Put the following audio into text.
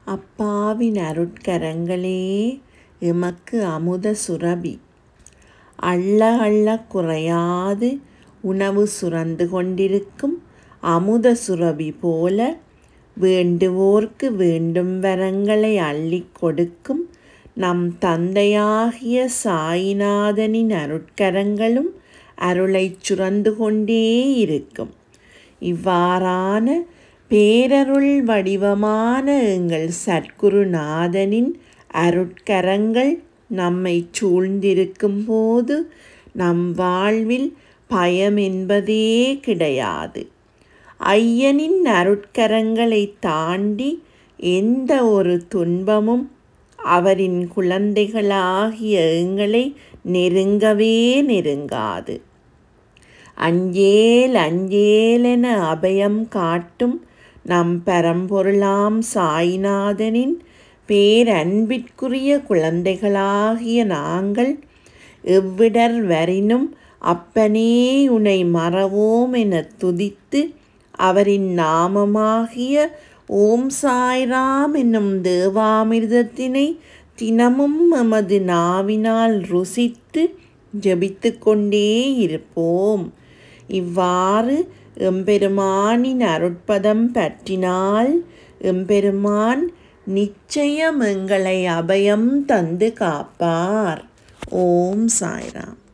அப்பாவின் அருட்கரங்களே எமக்கு அமுத சுரபி. அள்ள அள்ள குறையாது உணவு சுரந்து கொண்டிருக்கும் அமுத சுரபி போல வேண்டுவோர்க்கு வேண்டும் வரங்களை அள்ளிக் கொடுக்கும் நம் தந்தையாகிய சாயிநாதனின் அருட்கரங்களும் அருளைச் சுரந்து கொண்டே இருக்கும். இவ்வாறான பேரருள் வடிவமான எங்கள் சத்குருநாதனின் அருட்கரங்கள் நம்மை சூழ்ந்திருக்கும் போது நம் வாழ்வில் பயம் என்பதே கிடையாது. ஐயனின் அருட்கரங்களை தாண்டி எந்த ஒரு துன்பமும் அவரின் குழந்தைகளாகிய எங்களை நெருங்கவே நெருங்காது. அஞ்சேல் அஞ்சேலென அபயம் காட்டும் நம் பரம்பொருளாம் சாய்நாதனின் பேரன்பிற்குரிய குழந்தைகளாகிய நாங்கள் எவ்விடர் வரினும் அப்பனே உனை மறவோம் என துதித்து அவரின் நாமமாகிய ஓம் சாய்ராம் என்னும் தேவாமிர்தத்தினை தினமும் எமது நாவினால் ருசித்து ஜெபித்து கொண்டே இருப்போம். இவ்வாறு எம்பெருமானின் அருட்பதம் பற்றினால் எம்பெருமான் நிச்சயம் எங்களை அபயம் தந்து காப்பார். ஓம் சாய்ராம்.